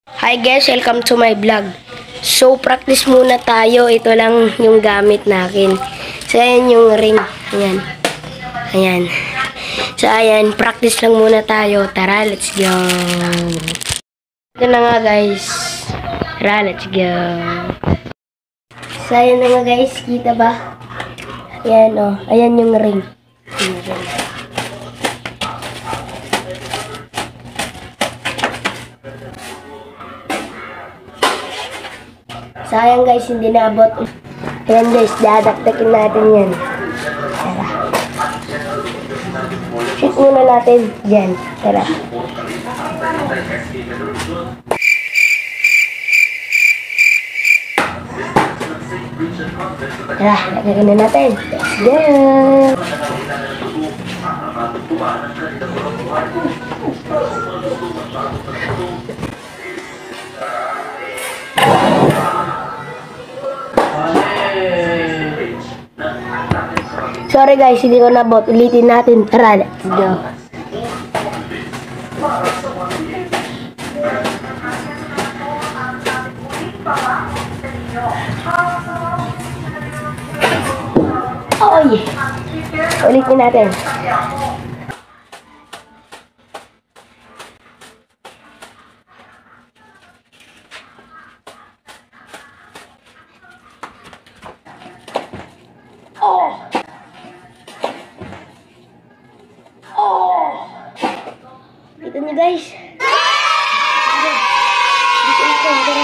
Hi guys, welcome to my vlog. So, practice muna tayo. Ito lang yung gamit natin. So, ayan yung ring. Ayan. Ayan. So, ayan. Practice lang muna tayo. Tara, let's go. Ito na nga guys. Tara, let's go. So, ayan na nga guys. Kita ba? Ayan o. Ayan yung ring. Sayang guys, hindi naabot. Ayan guys, dadaktakin natin yan. Tara. Shoot muna natin dyan. Tara. Tara, lagyan na natin. Let's go! Sorry guys, hindi ko nabot. Ulitin natin. Tara, let's go. Oh yeah. Ulitin natin. Oh! Kita niyo guys. Dito na ko, tara.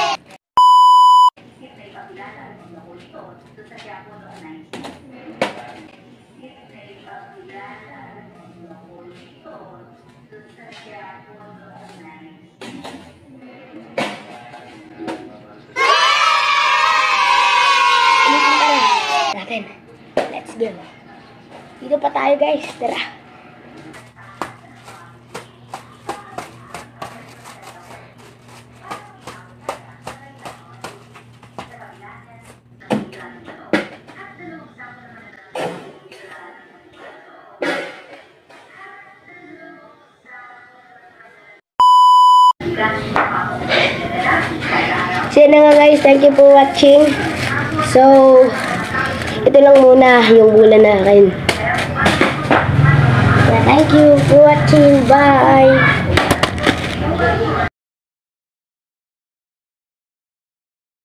Natin. Let's go. Dito pa tayo guys. Tara. So yun na nga guys, thank you for watching. So, ito lang muna yung bulan na akin. Thank you for watching. Bye!